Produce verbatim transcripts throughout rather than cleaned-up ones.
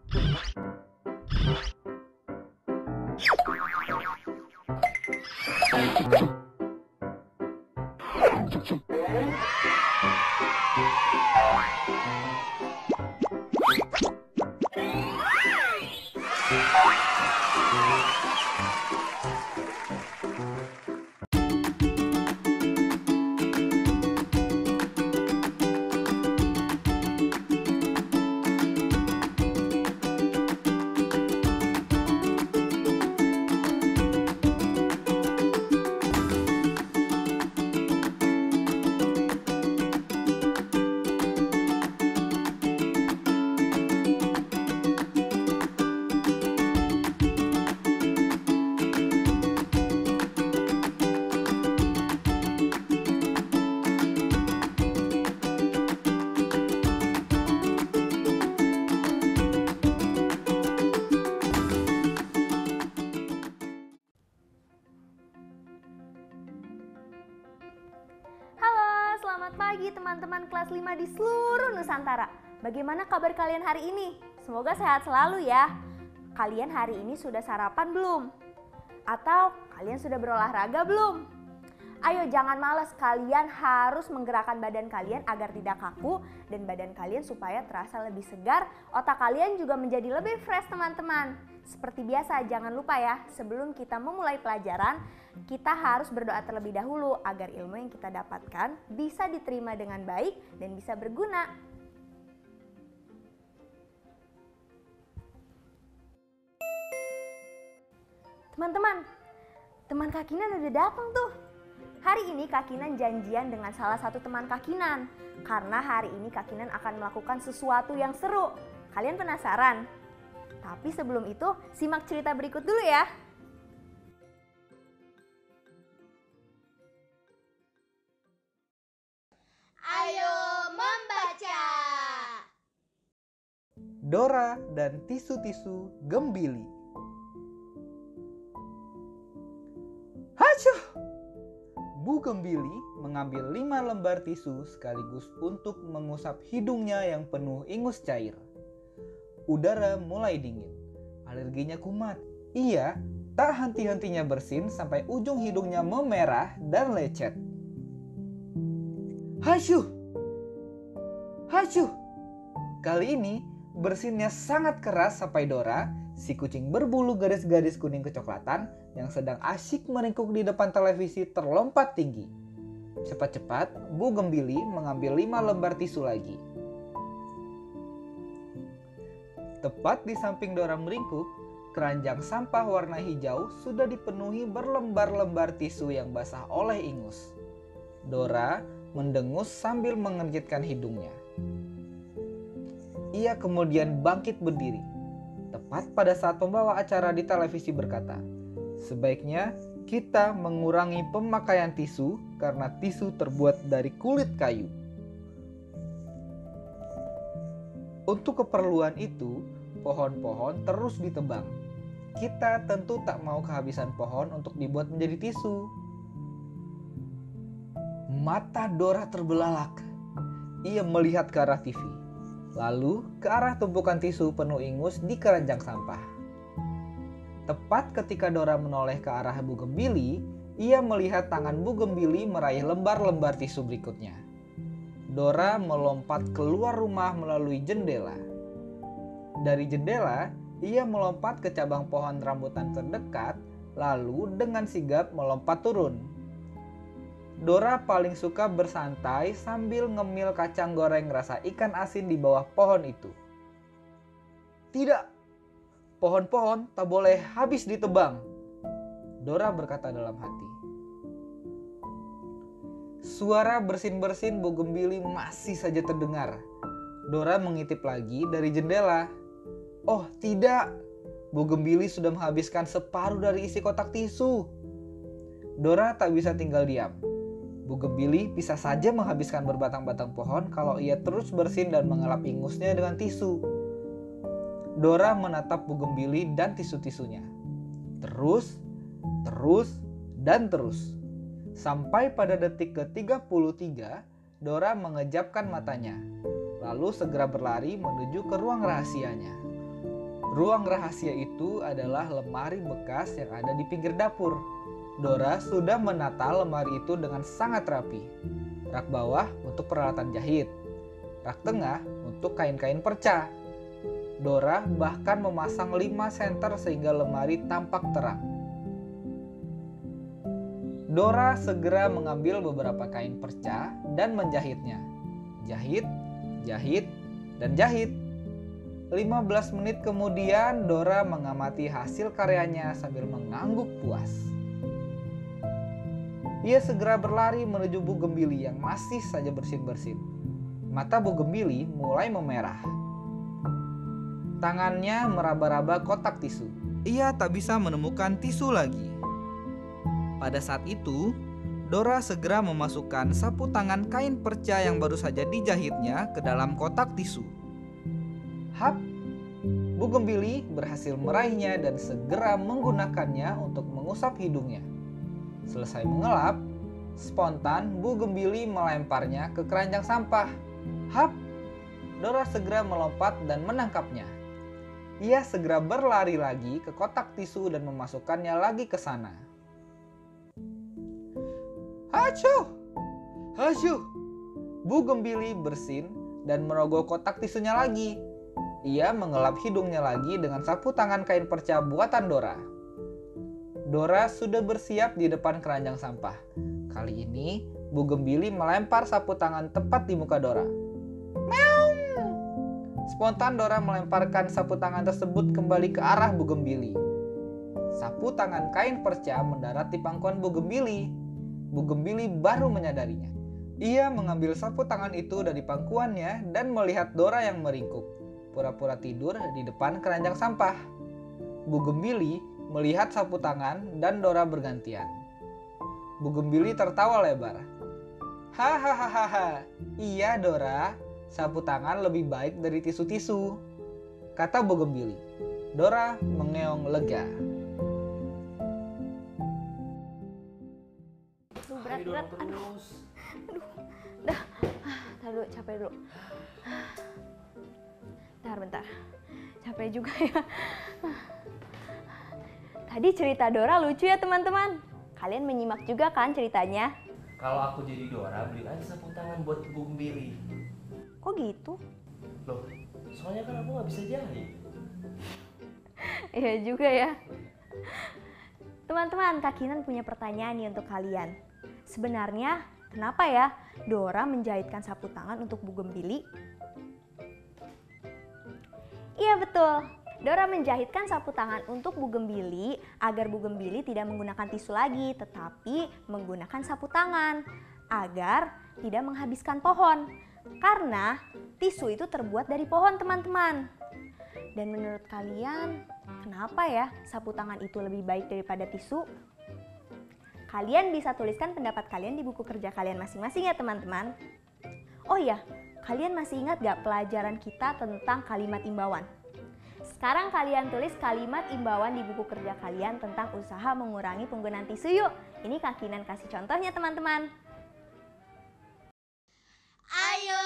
Selamat pagi teman-teman kelas lima di seluruh Nusantara. Bagaimana kabar kalian hari ini? Semoga sehat selalu ya. Kalian hari ini sudah sarapan belum? Atau kalian sudah berolahraga belum? Ayo jangan malas, kalian harus menggerakkan badan kalian agar tidak kaku dan badan kalian supaya terasa lebih segar. Otak kalian juga menjadi lebih fresh teman-teman. Seperti biasa jangan lupa ya, sebelum kita memulai pelajaran, kita harus berdoa terlebih dahulu agar ilmu yang kita dapatkan bisa diterima dengan baik dan bisa berguna. Teman-teman, teman Kak Kinan udah datang tuh. Hari ini Kak Kinan janjian dengan salah satu teman Kak Kinan. Karena hari ini Kak Kinan akan melakukan sesuatu yang seru. Kalian penasaran? Tapi sebelum itu, simak cerita berikut dulu ya. Ayo membaca. Dora dan tisu-tisu Gembili. Hacuh! Bu Gembili mengambil lima lembar tisu sekaligus untuk mengusap hidungnya yang penuh ingus cair. Udara mulai dingin, alerginya kumat. Ia tak henti-hentinya bersin sampai ujung hidungnya memerah dan lecet. Hasyuh! Hasyuh! Kali ini bersinnya sangat keras sampai Dora, si kucing berbulu garis-garis kuning kecoklatan yang sedang asyik meringkuk di depan televisi, terlompat tinggi. Cepat-cepat Bu Gembili mengambil lima lembar tisu lagi. Tepat di samping Dora meringkuk, keranjang sampah warna hijau sudah dipenuhi berlembar-lembar tisu yang basah oleh ingus. Dora mendengus sambil mengerjitkan hidungnya. Ia kemudian bangkit berdiri. Tepat pada saat pembawa acara di televisi berkata, "Sebaiknya kita mengurangi pemakaian tisu karena tisu terbuat dari kulit kayu." Untuk keperluan itu, pohon-pohon terus ditebang. Kita tentu tak mau kehabisan pohon untuk dibuat menjadi tisu. Mata Dora terbelalak. Ia melihat ke arah T V, lalu ke arah tumpukan tisu penuh ingus di keranjang sampah. Tepat ketika Dora menoleh ke arah Bu Gembili, ia melihat tangan Bu Gembili meraih lembar-lembar tisu berikutnya. Dora melompat keluar rumah melalui jendela. Dari jendela, ia melompat ke cabang pohon rambutan terdekat, lalu dengan sigap melompat turun. Dora paling suka bersantai sambil ngemil kacang goreng rasa ikan asin di bawah pohon itu. "Tidak, pohon-pohon tak boleh habis ditebang," Dora berkata dalam hati. Suara bersin-bersin Bu Gembili masih saja terdengar. Dora mengintip lagi dari jendela. Oh tidak, Bu Gembili sudah menghabiskan separuh dari isi kotak tisu. Dora tak bisa tinggal diam. Bu Gembili bisa saja menghabiskan berbatang-batang pohon kalau ia terus bersin dan mengelap ingusnya dengan tisu. Dora menatap Bu Gembili dan tisu-tisunya. Terus, terus, dan terus. Sampai pada detik ke tiga puluh tiga, Dora mengejapkan matanya, lalu segera berlari menuju ke ruang rahasianya. Ruang rahasia itu adalah lemari bekas yang ada di pinggir dapur. Dora sudah menata lemari itu dengan sangat rapi. Rak bawah untuk peralatan jahit, rak tengah untuk kain-kain perca. Dora bahkan memasang lima senter sehingga lemari tampak terang. Dora segera mengambil beberapa kain perca dan menjahitnya. Jahit, jahit, dan jahit. lima belas menit kemudian Dora mengamati hasil karyanya sambil mengangguk puas. Ia segera berlari menuju Bugembili yang masih saja bersin-bersin. Mata Bugembili mulai memerah. Tangannya meraba-raba kotak tisu. Ia tak bisa menemukan tisu lagi. Pada saat itu, Dora segera memasukkan sapu tangan kain perca yang baru saja dijahitnya ke dalam kotak tisu. Hap, Bugembili berhasil meraihnya dan segera menggunakannya untuk mengusap hidungnya. Selesai mengelap, spontan Bugembili melemparnya ke keranjang sampah. Hap, Dora segera melompat dan menangkapnya. Ia segera berlari lagi ke kotak tisu dan memasukkannya lagi ke sana. Hacuh! Hacuh! Bugembili bersin dan merogoh kotak tisunya lagi. Ia mengelap hidungnya lagi dengan sapu tangan kain perca buatan Dora. Dora sudah bersiap di depan keranjang sampah. Kali ini, Bugembili melempar sapu tangan tepat di muka Dora. Meong! Spontan Dora melemparkan sapu tangan tersebut kembali ke arah Bugembili. Sapu tangan kain perca mendarat di pangkuan Bugembili. Bugembili baru menyadarinya. Ia mengambil sapu tangan itu dari pangkuannya dan melihat Dora yang meringkuk, pura-pura tidur di depan keranjang sampah. Bugembili melihat sapu tangan dan Dora bergantian. Bugembili tertawa lebar. Hahaha, iya Dora, sapu tangan lebih baik dari tisu-tisu, kata Bugembili. Dora mengeong lega. Aduh, berat-berat. Aduh, aduh. Dah, tar dulu, capek dulu. Bentar, bentar. Capek juga ya. Tadi cerita Dora lucu ya teman-teman. Kalian menyimak juga kan ceritanya? Kalau aku jadi Dora, beli aja sapu tangan buat Bugembili. Kok gitu? Loh, soalnya kan aku nggak bisa jahit. Iya juga ya. Teman-teman, Kak Kinan punya pertanyaan nih untuk kalian. Sebenarnya kenapa ya Dora menjahitkan sapu tangan untuk Bugembili? Iya betul, Dora menjahitkan sapu tangan untuk Bugembili agar Bugembili tidak menggunakan tisu lagi, tetapi menggunakan sapu tangan agar tidak menghabiskan pohon. Karena tisu itu terbuat dari pohon teman-teman. Dan menurut kalian, kenapa ya sapu tangan itu lebih baik daripada tisu? Kalian bisa tuliskan pendapat kalian di buku kerja kalian masing-masing ya teman-teman. Oh iya, kalian masih ingat gak pelajaran kita tentang kalimat imbauan? Sekarang kalian tulis kalimat imbauan di buku kerja kalian tentang usaha mengurangi penggunaan tisu yuk. Ini Kak Kinan kasih contohnya teman-teman. Ayo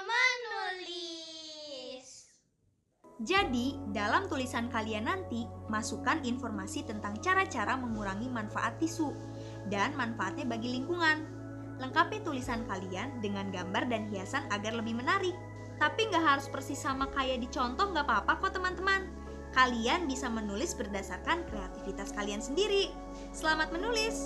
menulis. Jadi, dalam tulisan kalian nanti, masukkan informasi tentang cara-cara mengurangi manfaat tisu dan manfaatnya bagi lingkungan. Lengkapi tulisan kalian dengan gambar dan hiasan agar lebih menarik. Tapi nggak harus persis sama kayak di contoh, nggak apa-apa kok teman-teman. Kalian bisa menulis berdasarkan kreativitas kalian sendiri. Selamat menulis!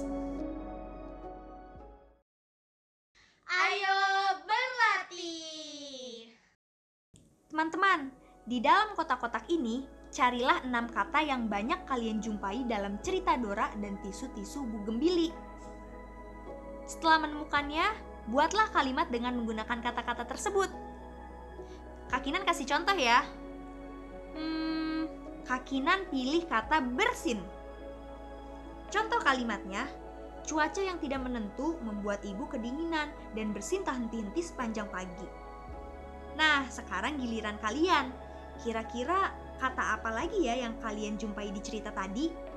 Ayo berlatih. Teman-teman, di dalam kotak-kotak ini, carilah enam kata yang banyak kalian jumpai dalam cerita Dora dan tisu-tisu Bugembili. Setelah menemukannya, buatlah kalimat dengan menggunakan kata-kata tersebut. Kak Kinan kasih contoh ya. Hmm, Kak Kinan pilih kata bersin. Contoh kalimatnya, cuaca yang tidak menentu membuat ibu kedinginan dan bersin tak henti-henti sepanjang pagi. Nah, sekarang giliran kalian. Kira-kira kata apa lagi ya yang kalian jumpai di cerita tadi?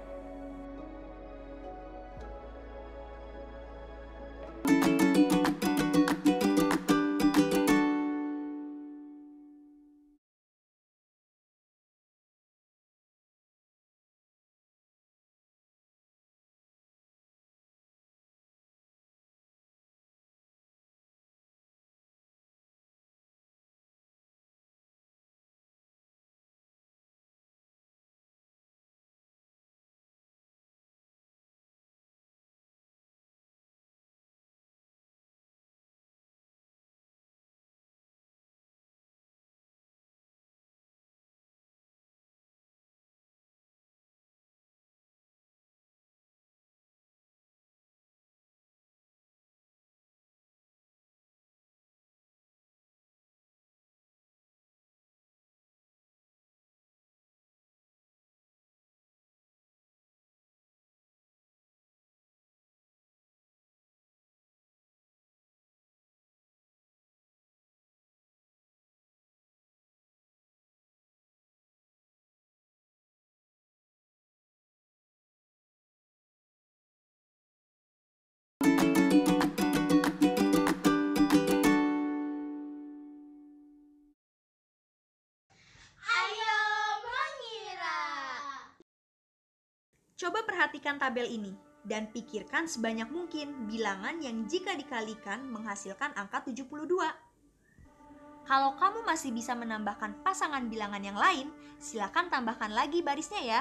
Coba perhatikan tabel ini dan pikirkan sebanyak mungkin bilangan yang jika dikalikan menghasilkan angka tujuh puluh dua. Kalau kamu masih bisa menambahkan pasangan bilangan yang lain, silakan tambahkan lagi barisnya ya.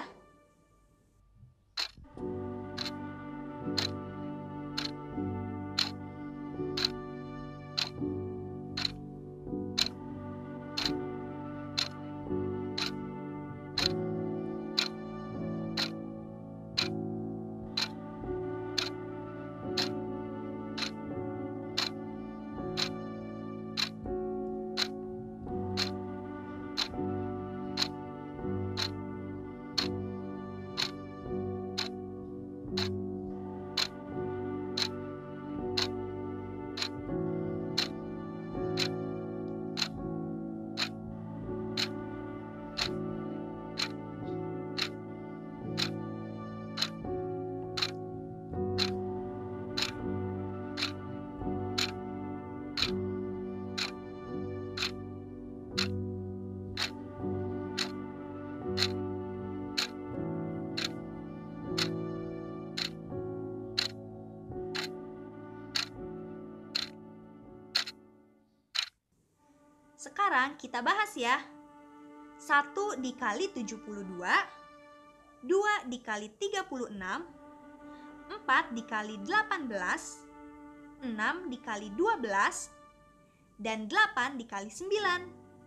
Sekarang kita bahas ya. satu dikali tujuh puluh dua, dua dikali tiga puluh enam, empat dikali delapan belas, enam dikali dua belas, dan delapan dikali sembilan.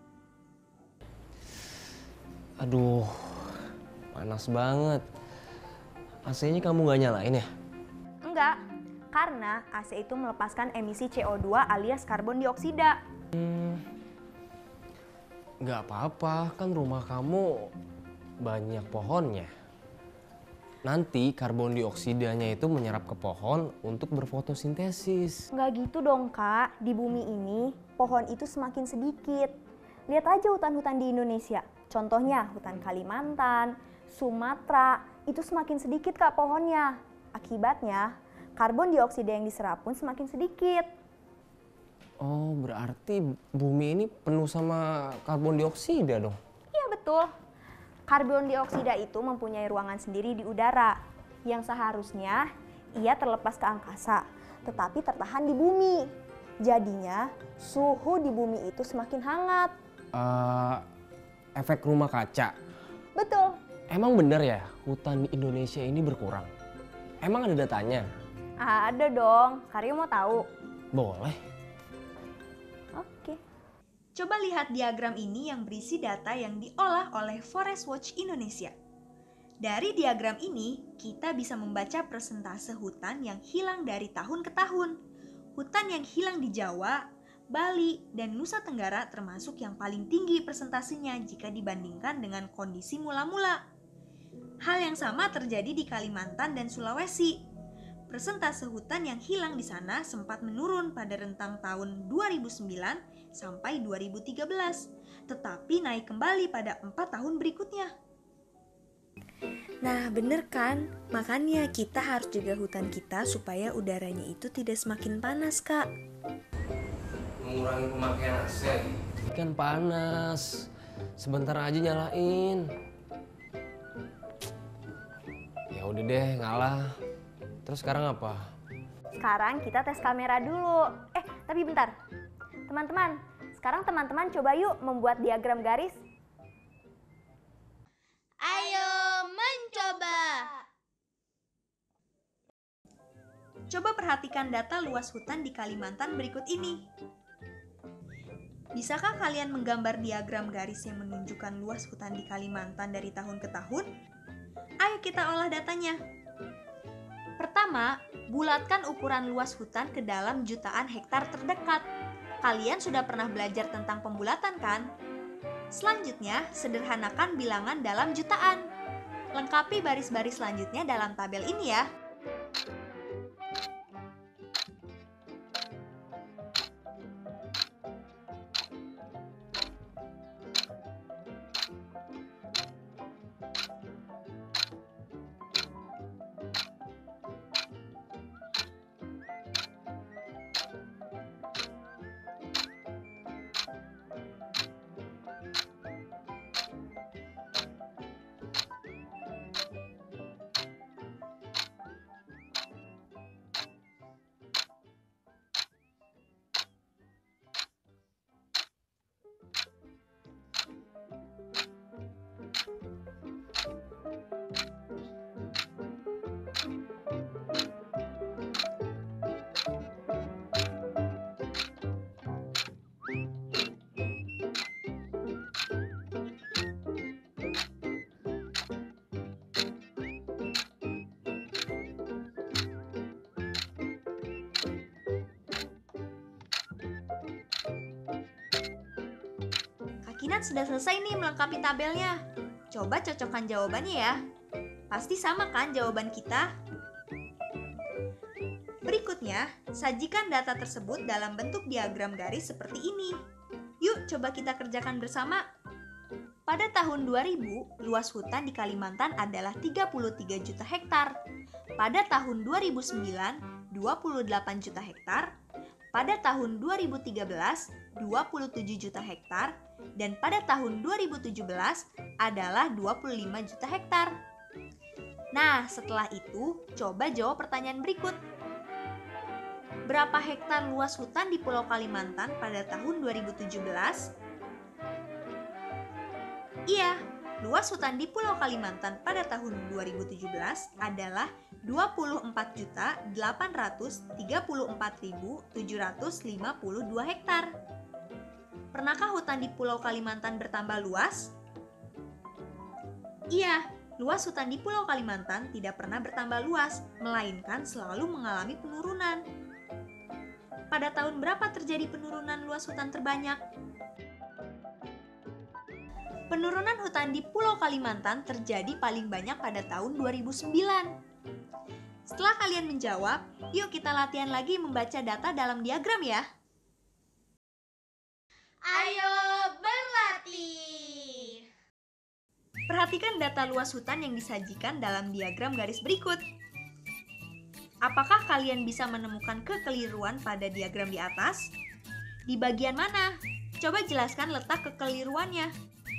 Aduh, panas banget. A C-nya kamu nggak nyalain ya? Enggak, karena A C itu melepaskan emisi C O dua alias karbon dioksida. Hmm, nggak apa-apa, kan rumah kamu banyak pohonnya. Nanti karbon dioksidanya itu menyerap ke pohon untuk berfotosintesis. Enggak gitu dong Kak, di bumi ini pohon itu semakin sedikit. Lihat aja hutan-hutan di Indonesia. Contohnya hutan Kalimantan, Sumatera, itu semakin sedikit Kak pohonnya. Akibatnya karbon dioksida yang diserap pun semakin sedikit. Oh, berarti bumi ini penuh sama karbon dioksida dong? Iya betul. Karbon dioksida itu mempunyai ruangan sendiri di udara yang seharusnya ia terlepas ke angkasa, tetapi tertahan di bumi. Jadinya suhu di bumi itu semakin hangat. Uh, efek rumah kaca. Betul. Emang bener ya hutan di Indonesia ini berkurang? Emang ada datanya? Ada dong. Karyo mau tahu? Boleh. Oke. Coba lihat diagram ini yang berisi data yang diolah oleh Forest Watch Indonesia. Dari diagram ini, kita bisa membaca persentase hutan yang hilang dari tahun ke tahun. Hutan yang hilang di Jawa, Bali, dan Nusa Tenggara termasuk yang paling tinggi persentasenya jika dibandingkan dengan kondisi mula-mula. Hal yang sama terjadi di Kalimantan dan Sulawesi. Persentase hutan yang hilang di sana sempat menurun pada rentang tahun dua ribu sembilan sampai dua ribu tiga belas, tetapi naik kembali pada empat tahun berikutnya. Nah, bener kan? Makanya kita harus jaga hutan kita supaya udaranya itu tidak semakin panas, Kak. Mengurangi pemakaian A C. Kan panas. Sebentar aja nyalain. Ya udah deh, ngalah. Terus sekarang apa? Sekarang kita tes kamera dulu. Eh, tapi bentar. Teman-teman, sekarang teman-teman coba yuk membuat diagram garis. Ayo mencoba. Coba perhatikan data luas hutan di Kalimantan berikut ini. Bisakah kalian menggambar diagram garis yang menunjukkan luas hutan di Kalimantan dari tahun ke tahun? Ayo kita olah datanya. Pertama, bulatkan ukuran luas hutan ke dalam jutaan hektar terdekat. Kalian sudah pernah belajar tentang pembulatan kan? Selanjutnya, sederhanakan bilangan dalam jutaan. Lengkapi baris-baris selanjutnya dalam tabel ini ya. Teman-teman sudah selesai nih melengkapi tabelnya. Coba cocokkan jawabannya ya. Pasti sama kan jawaban kita? Berikutnya, sajikan data tersebut dalam bentuk diagram garis seperti ini. Yuk coba kita kerjakan bersama. Pada tahun dua ribu, luas hutan di Kalimantan adalah tiga puluh tiga juta hektar. Pada tahun dua ribu sembilan, dua puluh delapan juta hektar. Pada tahun dua ribu tiga belas, dua puluh tujuh juta hektar. Dan pada tahun dua ribu tujuh belas adalah dua puluh lima juta hektar. Nah, setelah itu, coba jawab pertanyaan berikut. Berapa hektar luas hutan di Pulau Kalimantan pada tahun dua ribu tujuh belas? Iya, luas hutan di Pulau Kalimantan pada tahun dua ribu tujuh belas adalah dua puluh empat juta delapan ratus tiga puluh empat ribu tujuh ratus lima puluh dua hektar. Pernahkah hutan di Pulau Kalimantan bertambah luas? Iya, luas hutan di Pulau Kalimantan tidak pernah bertambah luas, melainkan selalu mengalami penurunan. Pada tahun berapa terjadi penurunan luas hutan terbanyak? Penurunan hutan di Pulau Kalimantan terjadi paling banyak pada tahun dua ribu sembilan. Setelah kalian menjawab, yuk kita latihan lagi membaca data dalam diagram ya. Ayo berlatih. Perhatikan data luas hutan yang disajikan dalam diagram garis berikut. Apakah kalian bisa menemukan kekeliruan pada diagram di atas? Di bagian mana? Coba jelaskan letak kekeliruannya.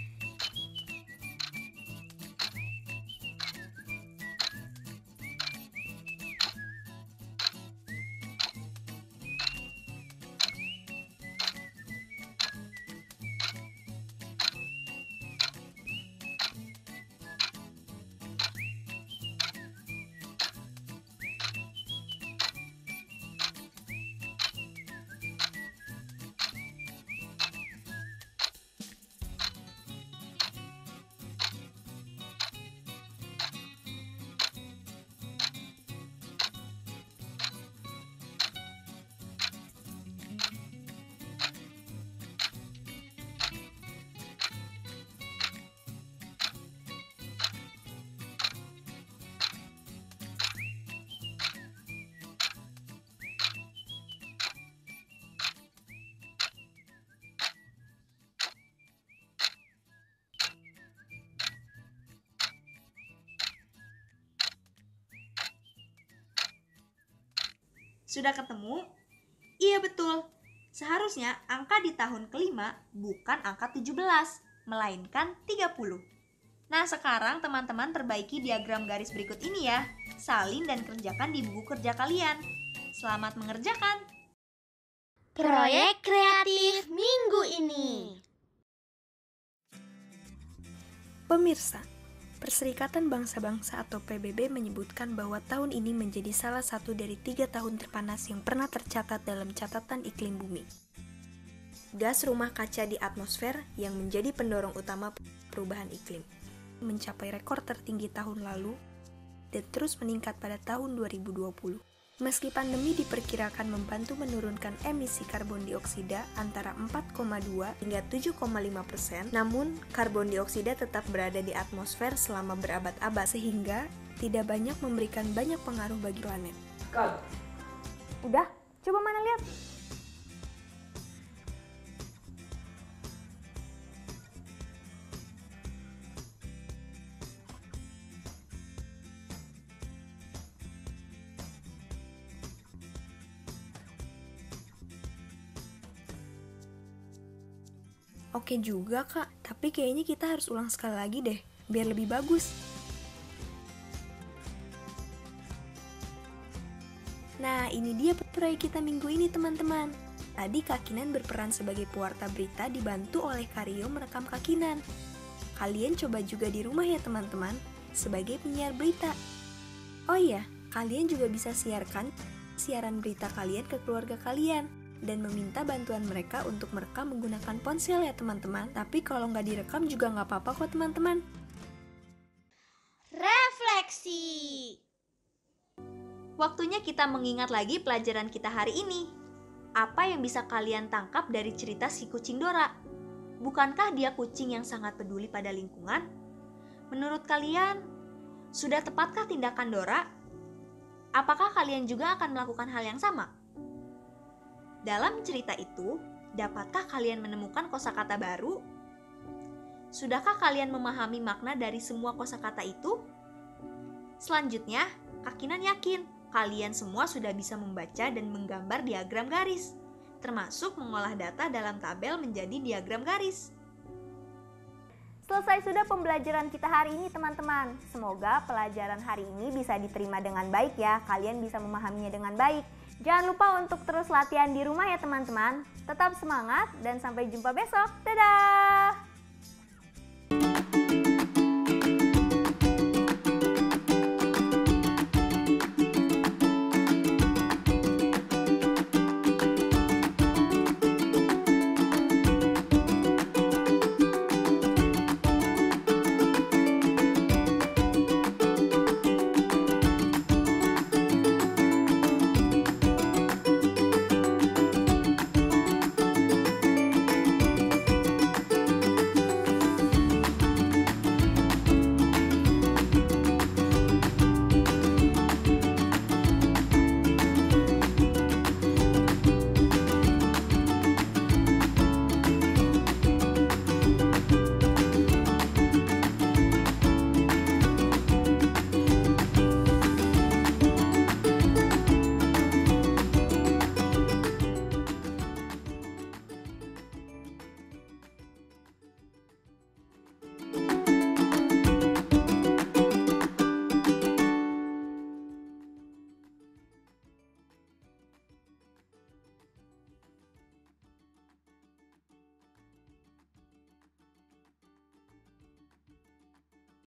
Sudah ketemu? Iya betul. Seharusnya angka di tahun kelima bukan angka tujuh belas, melainkan tiga puluh. Nah sekarang teman-teman perbaiki diagram garis berikut ini ya. Salin dan kerjakan di buku kerja kalian. Selamat mengerjakan. Proyek kreatif minggu ini. Pemirsa, Perserikatan Bangsa-Bangsa atau P B B menyebutkan bahwa tahun ini menjadi salah satu dari tiga tahun terpanas yang pernah tercatat dalam catatan iklim bumi. Gas rumah kaca di atmosfer yang menjadi pendorong utama perubahan iklim mencapai rekor tertinggi tahun lalu dan terus meningkat pada tahun dua ribu dua puluh. Meski pandemi diperkirakan membantu menurunkan emisi karbon dioksida antara empat koma dua hingga tujuh koma lima persen, namun karbon dioksida tetap berada di atmosfer selama berabad-abad sehingga tidak banyak memberikan banyak pengaruh bagi planet. Udah, coba mana lihat. Oke juga kak, tapi kayaknya kita harus ulang sekali lagi deh, biar lebih bagus. Nah, ini dia proyek kita minggu ini teman-teman. Tadi Kak Kinan berperan sebagai pewarta berita dibantu oleh Karyo merekam Kak Kinan. Kalian coba juga di rumah ya teman-teman, sebagai penyiar berita. Oh iya, kalian juga bisa siarkan siaran berita kalian ke keluarga kalian. Dan meminta bantuan mereka untuk merekam menggunakan ponsel ya teman-teman. Tapi kalau nggak direkam juga nggak apa-apa kok teman-teman. Refleksi. Waktunya kita mengingat lagi pelajaran kita hari ini. Apa yang bisa kalian tangkap dari cerita si kucing Dora? Bukankah dia kucing yang sangat peduli pada lingkungan? Menurut kalian, sudah tepatkah tindakan Dora? Apakah kalian juga akan melakukan hal yang sama? Dalam cerita itu, dapatkah kalian menemukan kosakata baru? Sudahkah kalian memahami makna dari semua kosakata itu? Selanjutnya, Kak Kinan yakin kalian semua sudah bisa membaca dan menggambar diagram garis, termasuk mengolah data dalam tabel menjadi diagram garis. Selesai sudah pembelajaran kita hari ini teman-teman. Semoga pelajaran hari ini bisa diterima dengan baik ya. Kalian bisa memahaminya dengan baik. Jangan lupa untuk terus latihan di rumah ya teman-teman. Tetap semangat dan sampai jumpa besok. Dadah!